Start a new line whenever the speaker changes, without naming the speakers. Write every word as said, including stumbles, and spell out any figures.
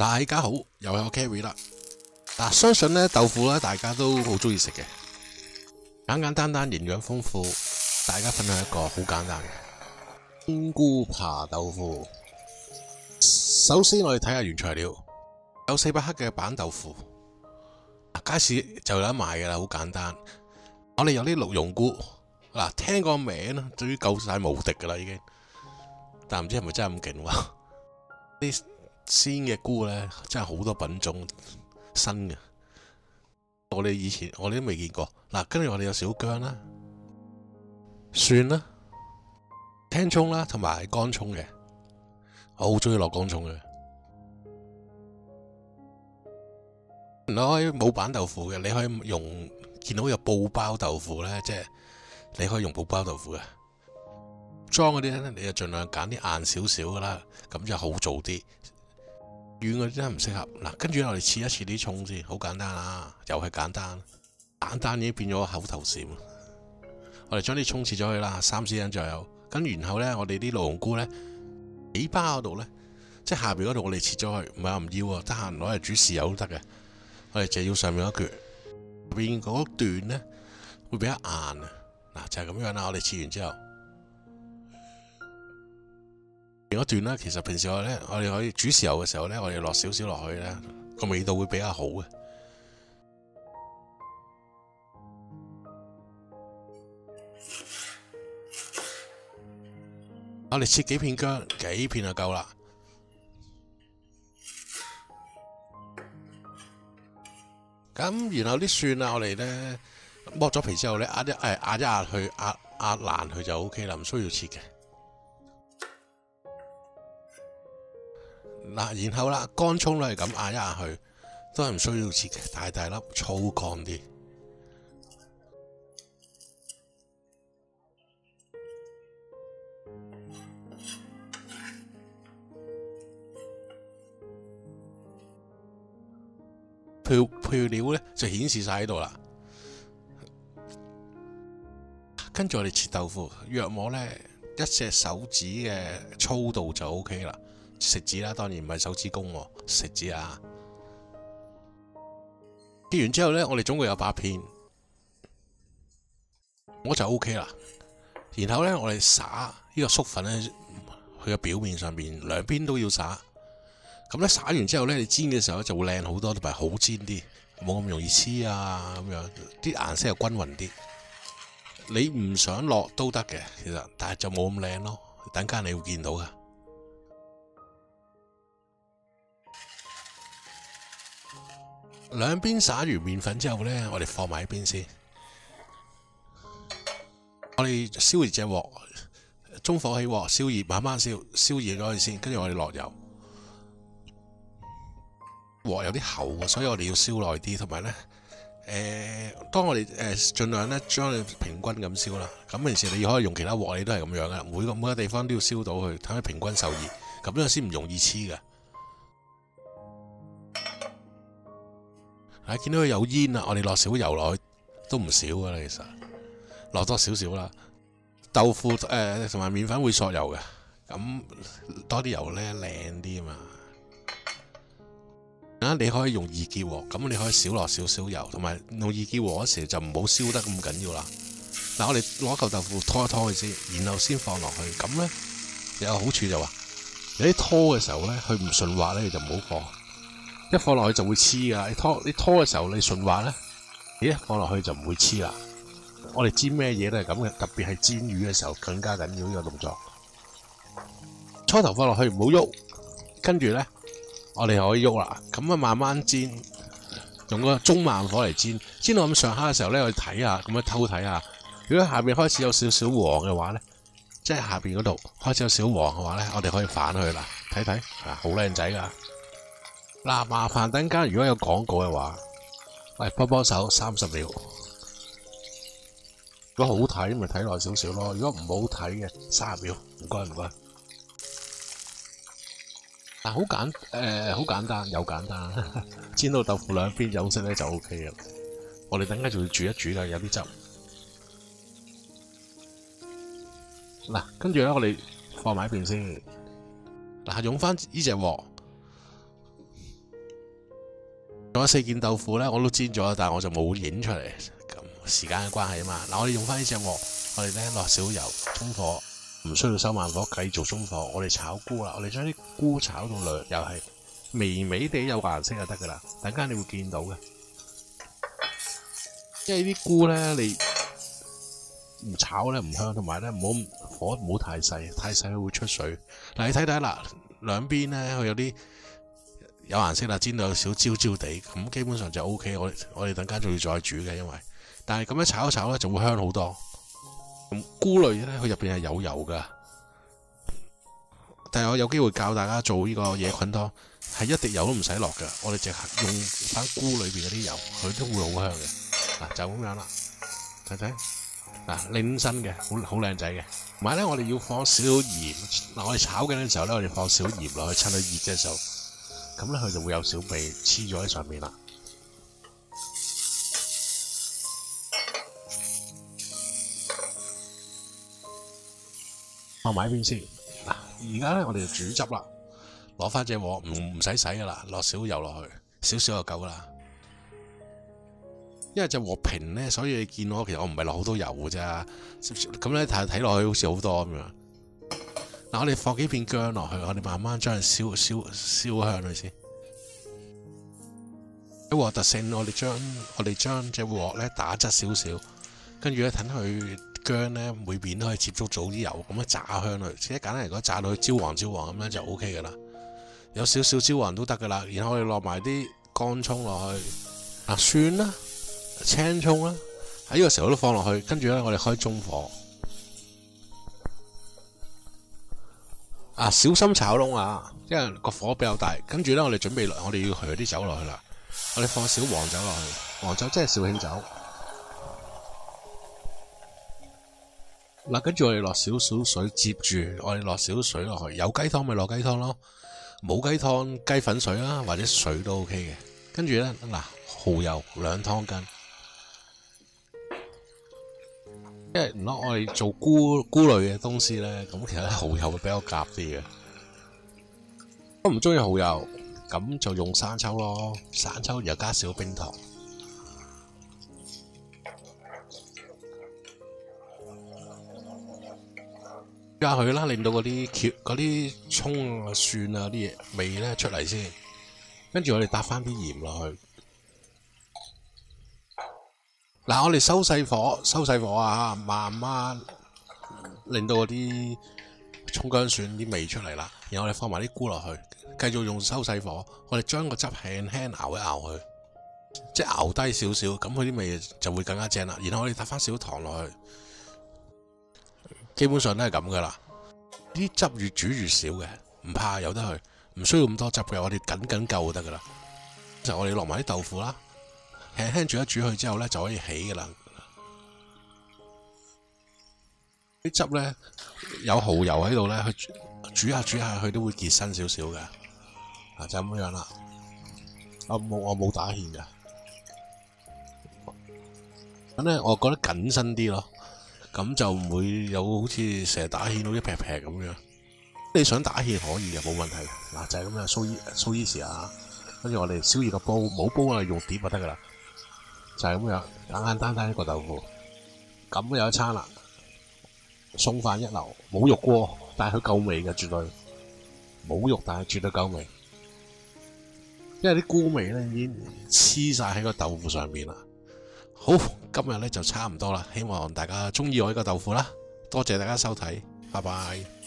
大家好，又有 Carry 啦。嗱，相信咧豆腐咧，大家都好中意食嘅，簡簡單單，營養豐富。大家分享一個好簡單嘅天菇扒豆腐。首先我哋睇下原材料，有四百克嘅板豆腐，街市就有得賣嘅啦，好簡單。我哋有啲鹿茸菇，嗱，聽個名啦，終於夠晒無敵噶啦已經，但唔知係咪真係咁勁喎？啲鮮嘅菇咧，真係好多品種新嘅，我哋以前我哋都未見過。嗱，跟住我哋有小薑啦、蒜啦、青葱啦，同埋乾葱嘅。我好中意落乾葱嘅。你可以冇板豆腐嘅，你可以用見到有布包豆腐咧，即係你可以用布包豆腐嘅。裝嗰啲咧，你就盡量揀啲硬少少噶啦，咁就好做啲。軟嗰啲真係唔適合。嗱，跟住我哋切一切啲葱先，好簡單啦，又係簡單，簡單已經變咗口頭禪。我哋將啲葱切咗去啦，三絲印左右。跟然後咧，我哋啲鹿茸菇咧，尾巴嗰度咧，即係下邊嗰度我哋切咗去，唔係話唔要啊，得閒攞嚟煮豉油都得嘅。我哋就要上面嗰橛，邊嗰段咧會比較硬啊。嗱，就係咁樣啦。我哋切完之後。嗰段咧，其實平時我咧，我哋可以煮豉油嘅時候咧，我哋落少少落去咧，個味道會比較好嘅。我哋切幾片薑，幾片就夠啦。咁然後啲蒜啊，我哋咧剝咗皮之後咧，壓一誒壓一壓去壓壓爛佢就 O K 啦，唔需要切嘅。嗱，然後啦，乾葱咧係咁壓一壓佢，都係唔需要切嘅，大大粒粗乾啲。配配料咧就顯示晒喺度啦。跟住我哋切豆腐，約摸咧一隻手指嘅粗度就 O K 啦。食指啦，當然唔係手指公喎，食指啊。切完之後咧，我哋總共有八片，我就 O K 啦。然後咧，我哋撒呢個粟粉咧，佢嘅表面上邊兩邊都要撒。咁咧撒完之後咧，你煎嘅時候就會靚好多，同埋好煎啲，冇咁容易黐啊咁樣，啲顏色又均勻啲。你唔想落都得嘅，其實，但係就冇咁靚咯。等間你會見到噶。兩邊撒完麵粉之後咧，我哋放埋一邊先。我哋燒熱隻鑊，中火起鑊，燒熱慢慢燒，燒熱咗佢先。跟住我哋落油。鑊有啲厚，所以我哋要燒耐啲，同埋咧，誒，當我哋誒盡量咧將佢平均咁燒啦。咁平時你可以用其他鑊，你都係咁樣噶。每個每個地方都要燒到佢，睇佢平均受熱，咁樣先唔容易黐噶。啊！見到佢有煙啦，我哋落少油落去都唔少噶啦，其實落多少少啦。豆腐誒同埋麵粉會索油嘅，咁多啲油咧靚啲啊嘛。啊，你可以用二結鑊，咁你可以少落少少油，同埋用二結鑊嗰時就唔好燒得咁緊要啦。嗱，我哋攞嚿豆腐拖一拖佢先，然後先放落去。咁咧有好處就話，有啲拖嘅時候咧，佢唔順滑咧，你就唔好放。一放落去就會黐噶，你拖你拖嘅時候你順滑咧，你一放落去就唔會黐啦。我哋煎咩嘢都係咁嘅，特別係煎魚嘅時候更加緊要呢個動作。初頭放落去唔好喐，跟住咧我哋可以喐啦。咁啊慢慢煎，用個中慢火嚟煎，煎到咁上下嘅時候咧，我哋睇下，咁樣偷睇下。如果下邊開始有少少黃嘅話咧，即係下邊嗰度開始有少黃嘅話咧，我哋可以反去啦，睇睇啊，好靚仔噶。嗱，麻煩等間如果有廣告嘅話，喂，幫幫手三十秒。如果好睇咪睇耐少少咯，如果唔好睇嘅三十秒，唔該唔該。嗱，好簡誒，好簡單又簡單，煎到豆腐兩邊有色咧就 O K 嘅。我哋等間仲要煮一煮㗎，有啲汁。嗱，跟住咧我哋放埋一邊先。嗱，用翻呢隻鑊。 仲有四件豆腐咧，我都煎咗，但係我就冇影出嚟，咁時間嘅關係啊嘛。嗱，我哋用翻呢隻鑊，我哋咧落少油，中火，唔需要收慢火，繼續中火。我哋炒菇啦，我哋將啲菇炒到略又係微微地有顏色就得噶啦。等間你會見到嘅，因為啲菇咧你唔炒咧唔香，同埋咧唔好火唔好太細，太細佢會出水。嗱，你睇睇啦，兩邊咧佢有啲有顏色啦，煎到有少焦焦地，咁基本上就 O K。我我哋等間仲要再煮嘅，因為但係咁樣炒一炒咧就會香好多。咁菇類咧佢入邊係有油噶，但係我有機會教大家做呢個野菌湯，係一滴油都唔使落噶，我哋淨係用翻菇裏邊嗰啲油，佢都會好香嘅。嗱，就咁樣啦，睇睇嗱，靚身嘅，好好靚仔嘅。同埋咧，我哋要放少少鹽。嗱，我哋炒緊嘅時候咧，我哋放少鹽落去，趁佢熱嘅時候。咁咧，佢就會有小味黐咗喺上面啦。放埋一邊先。嗱，而家咧我哋就煮汁啦。攞翻隻鑊，唔唔使洗噶啦，落少油落去，少少就夠啦。因為隻鑊平咧，所以你見我其實我唔係落好多油㗎咋。咁咧睇睇落去好似好多咁樣。嗱，我哋放幾片薑落去，我哋慢慢將佢燒燒燒香佢先。喺鑊特性，我哋將我哋將隻鑊咧打側少少，跟住咧等佢薑咧每邊都可以接觸到啲油，咁樣炸香佢。即係簡單嚟講，炸到佢焦黃焦黃咁樣就 O K 噶啦。有少少焦黃都得噶啦。然後我哋落埋啲乾葱落去，嗱蒜啦、青葱啦，喺呢個時候都放落去。跟住咧，我哋開中火。啊，小心炒燶啊！因為個火比較大，跟住咧我哋準備落，我哋要去啲酒落去啦。我哋放少黃酒落去，黃酒即係紹興酒。嗱，跟住我哋落少少水，接住我哋落少少水落去。有雞湯咪落雞湯咯，冇雞湯雞粉水啦，或者水都 OK 嘅。跟住咧，嗱，蠔油兩湯羹。因為唔攞我哋做菇菇類嘅東西咧，咁其實蠔油會比較夾啲嘅。我唔中意蠔油，咁就用生抽咯。生抽又加少冰糖，加佢啦，令到嗰啲茄、嗰啲葱啊、蒜啊啲嘢味咧出嚟先。跟住我哋搭翻啲鹽落去。嗱，我哋收細火，收細火啊，慢慢令到嗰啲葱薑蒜啲味出嚟啦。然後我哋放埋啲菇落去，繼續用收細火，我哋將個汁輕輕熬一熬佢，即係熬低少少，咁佢啲味就會更加正啦。然後我哋搭翻少糖落去，基本上都係咁噶啦。啲汁越煮越少嘅，唔怕由得去，唔需要咁多汁嘅，我哋緊緊夠就得噶啦。就我哋落埋啲豆腐啦。輕輕煮一煮佢之後咧，就可以起噶啦。啲汁咧有蠔油喺度咧，佢煮下煮下佢都會結身少少嘅。啊，就咁樣啦。我冇我冇打芡嘅。咁咧，我覺得緊身啲咯，咁就唔會有好似成日打芡到一劈劈咁樣。你想打芡可以嘅，冇問題。嗱，就係咁樣，蘇伊蘇伊士啊，跟住我哋燒熱個煲，冇煲我哋用碟就得噶啦。就係咁樣，簡簡單單一個豆腐，咁有一餐啦。餸飯一流，冇肉過，但係佢夠味嘅，絕對冇肉，但係絕對夠味。因為啲菇味咧已經黐晒喺個豆腐上面啦。好，今日咧就差唔多啦，希望大家中意我呢個豆腐啦。多謝大家收睇，拜拜。